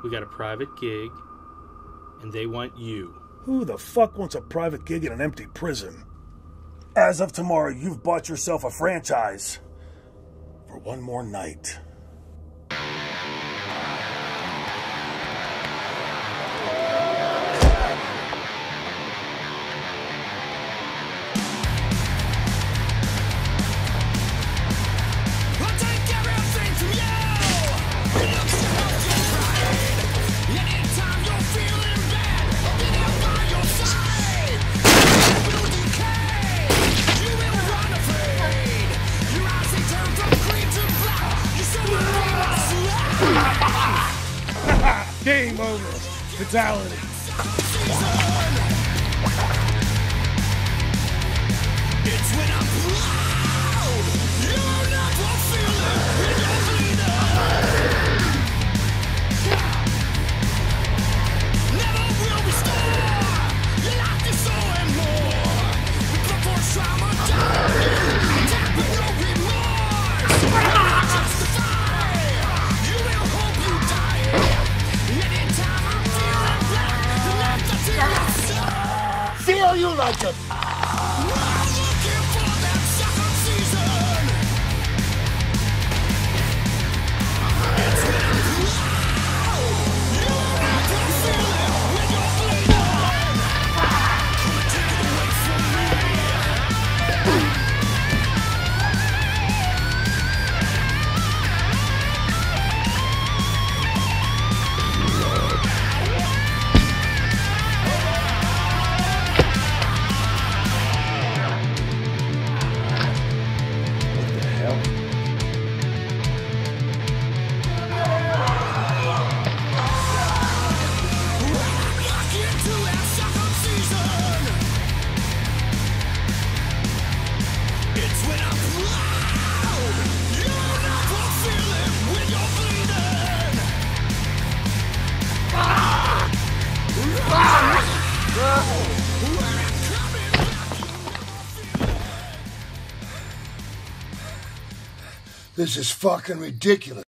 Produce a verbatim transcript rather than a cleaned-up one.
We got a private gig, and they want you. Who the fuck wants a private gig in an empty prison? As of tomorrow, you've bought yourself a franchise for one more night. Game over. Fatality. It's when I'm proud. You're not fulfilling when you're bleeding. Never will restore your life is so and more. The blood for trauma dying. Death with no remorse. Justify. You will hope you die. Anytime I'm feeling black, the left that's in my soul. Feel you like a... I'm looking for that second season. It's when I'm proud. You're not fulfilling when you're bleeding. Take it away from me. This is fucking ridiculous.